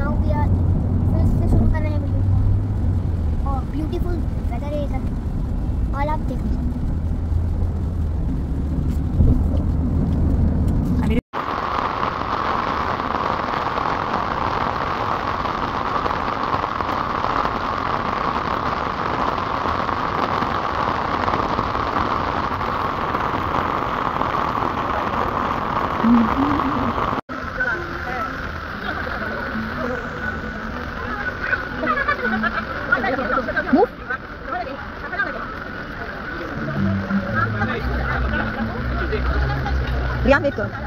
Now we are फिर से शुरू कर रहे हैं वीडियो को और ब्यूटीफुल वेदर है इधर और आप देखो रियान वेट करो।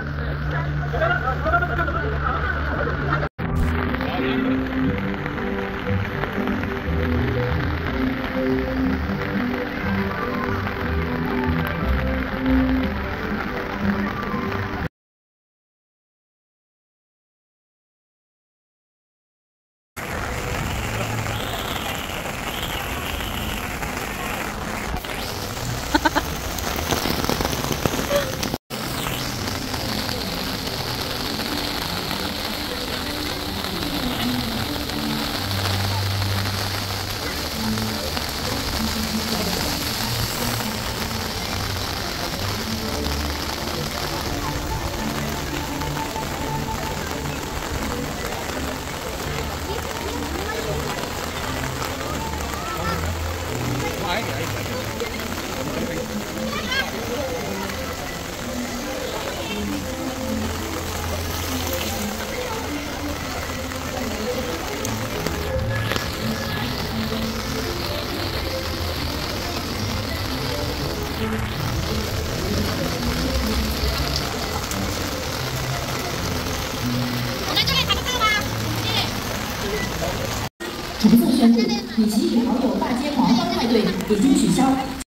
橙色宣布，与其与好友大街狂欢派对已经取消。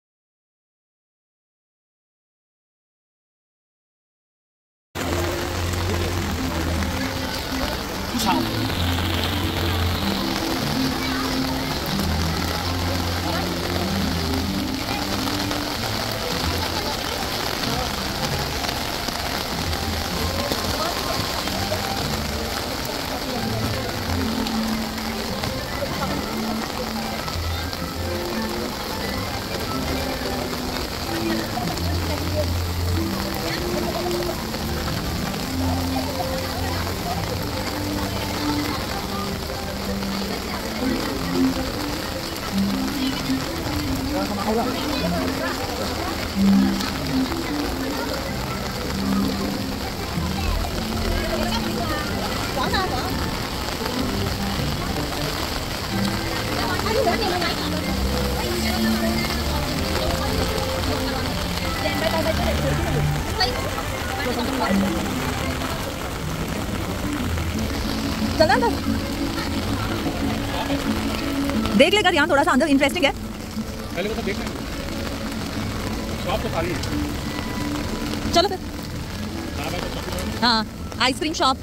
चलना अंदर देख लेगा यहाँ थोड़ा सा अंदर इंटरेस्टिंग है। पहले वो तो देख लेंगे। शॉप तो खाली है। चलो फिर। हाँ आइसक्रीम शॉप।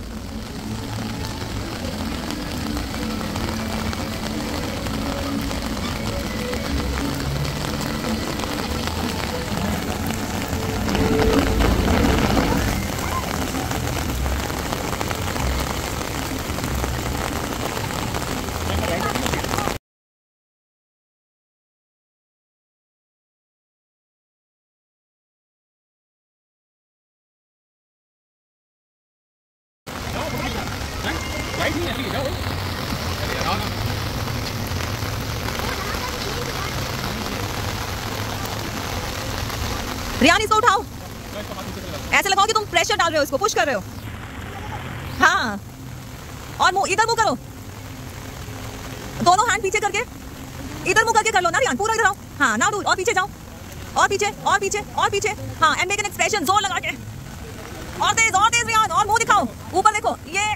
रियान इसको उठाओ, ऐसे लगाओ कि तुम प्रेशर डाल रहे हो, इसको पुश कर रहे हो। हाँ और मुंह इधर मुंह करो, दोनों हैंड पीछे करके इधर मुंह करके कर लो ना रियान, पूरा इधर आओ। हाँ ना दूर और पीछे जाओ, और पीछे और पीछे और पीछे। हाँ एंड मेक एन एक्सप्रेशन जोर लगा के, और तेज रियान, और मुंह दिखाओ, ऊपर देखो। ये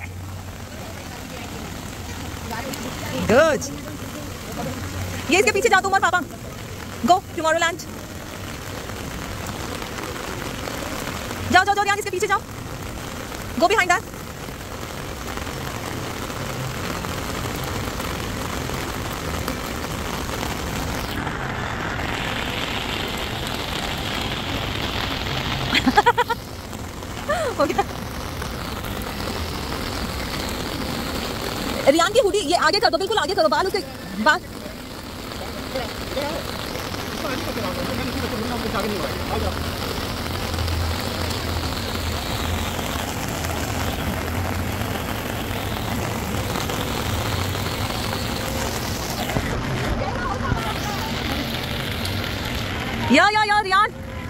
गुड। ये इसके पीछे जाओ तुम और पापा, गो टुमारोलैंड। जाओ जाओ जाओ रियान, इसके पीछे जाओ, गो बिहाइंड दैट। हो गया। रियान की हुडी ये आगे कर दो, बिल्कुल आगे करो, बाल उसके बाल। या रियान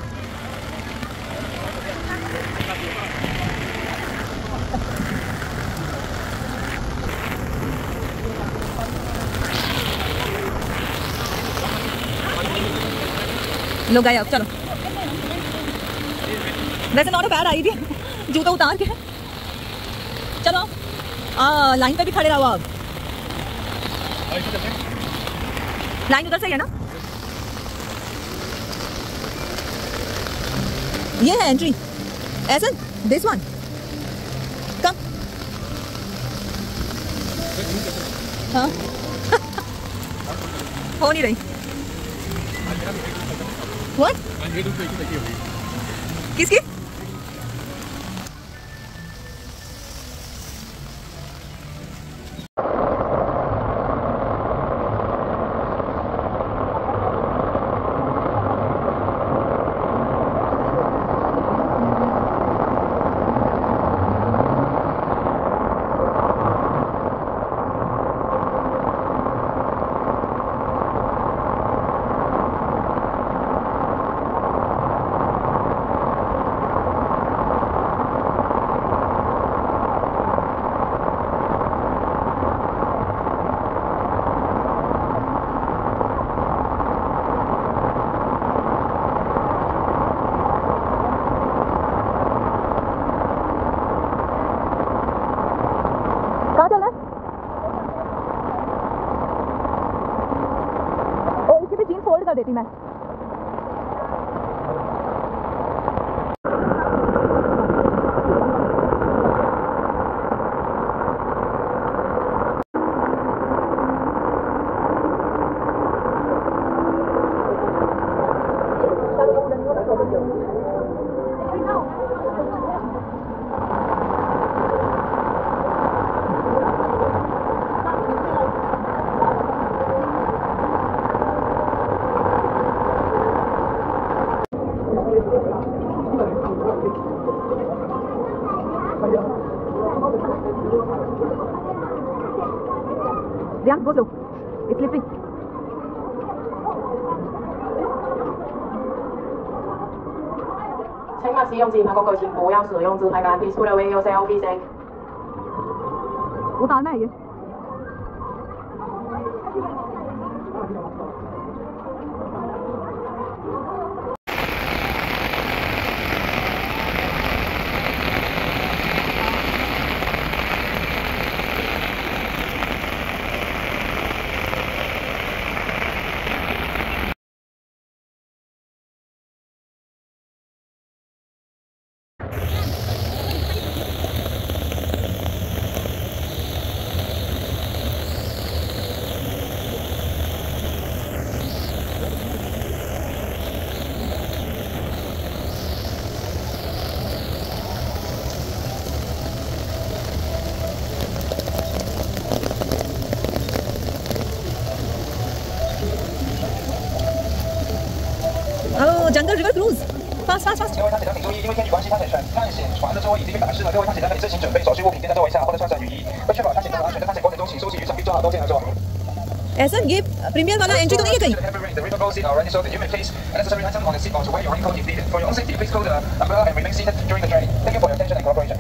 लो गए अब, चलो। वैसे नॉट पैर आई थी, जूता उतार के। चलो लाइन पे भी खड़े रहो अब। लाइन उधर से है ना, ये है एंट्री। ऐसा दिस वन कम। हाँ हो नहीं रही। What? किसकी? कहाँ चल रहा है? ओ इसकी भी जीन्स फोल्ड कर देती मैं। Rian, go slow. It's slipping. 請勿使用自拍工具前不要使用自拍杆。Please put away your selfie stick. उतारना है ये। Jungle river cruise fast fast fast。 各位探险者请注意，因为天气关系，探险船的座椅已经被打湿了。各位探险者可以自行准备所需物品，垫在座位下或者穿上雨衣。为确保探险者安全的探险过程中，请收起雨伞并做好多件合作。 ऐसा ये प्रीमियर वाला एंट्री तो नहीं है कहीं? The river boat seat already so that you may place a necessary item on the seat or to wear your raincoat if needed. For your own safety, please close the umbrella and remain seated during the journey. Thank you for your attention and cooperation.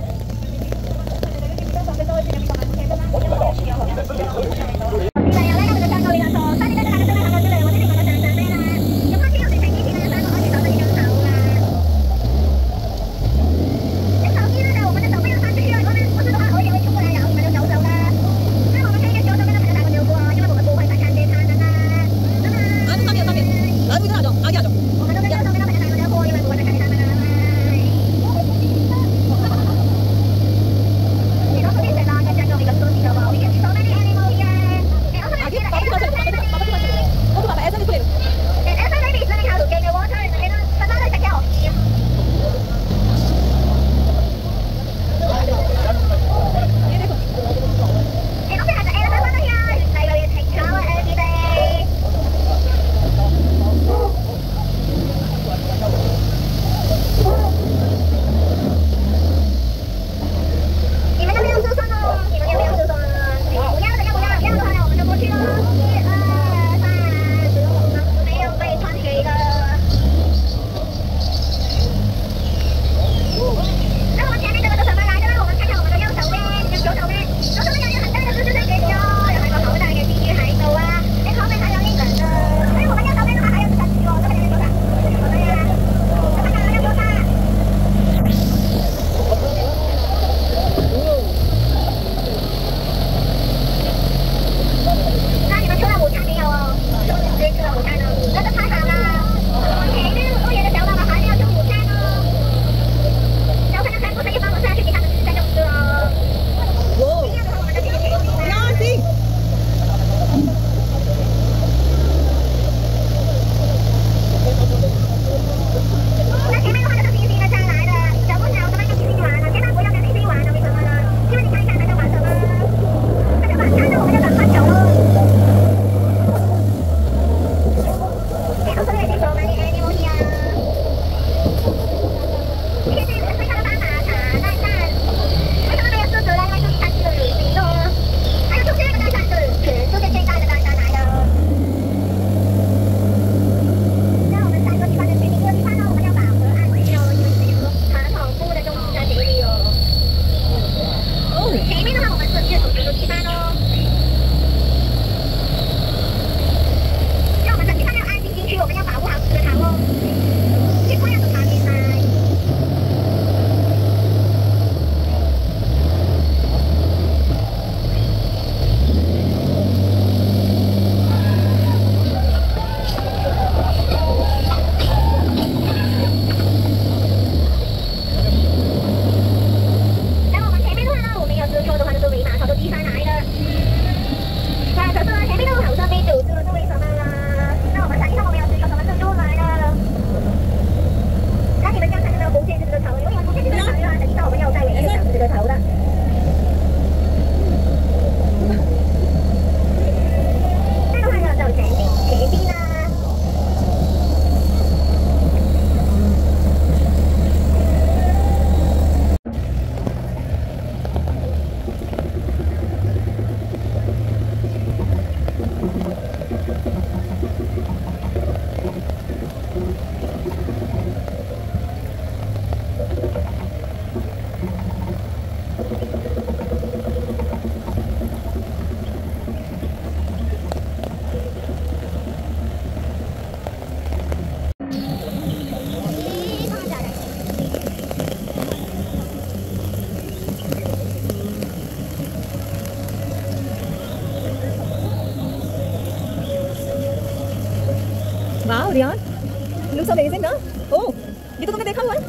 Riyan, looks amazing ना? ओह, ये तो तुमने देखा हुआ है?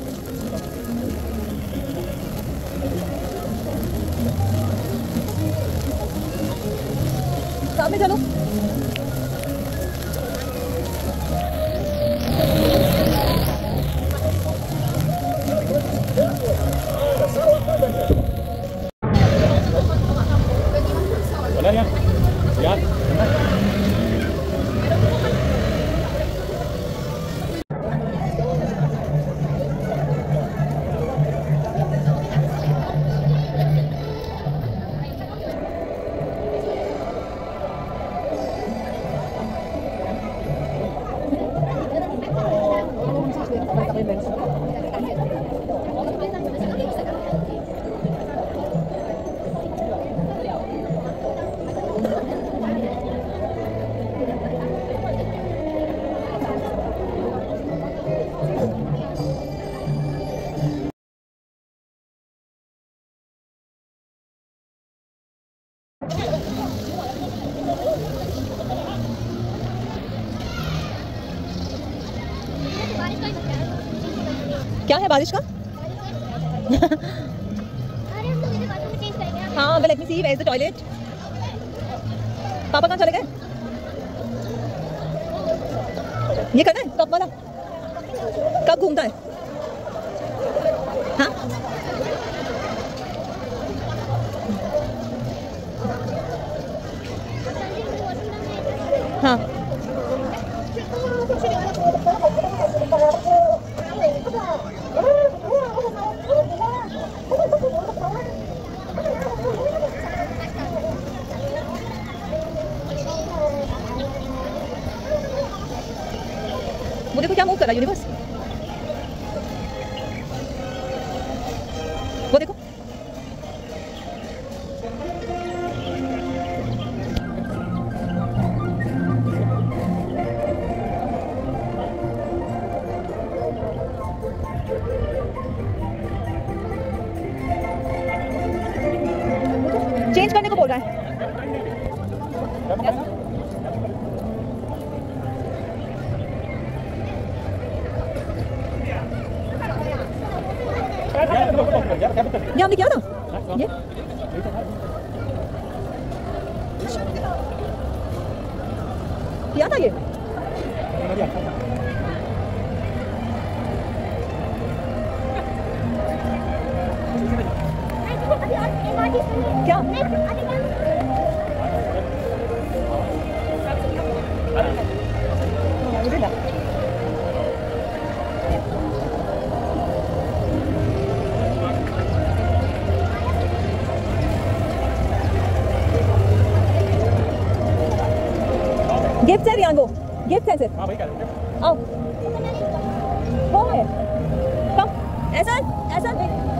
सामने चलो। क्या है बारिश का? हाँ, well, let me see, where is the toilet? पापा कहाँ चले गए? ये करना है कप वाला? कब घूमता है? हाँ? हाँ। वो देखो क्या मूव कर रहा है यूनिवर्स, वो देखो। चेंज करने को बोल रहा है। ये हमने किया था ये किया था ये क्या गिफ्ट है रियान, वो गिफ्ट है सिर्फ। आओ वो है, कम ऐसा ऐसा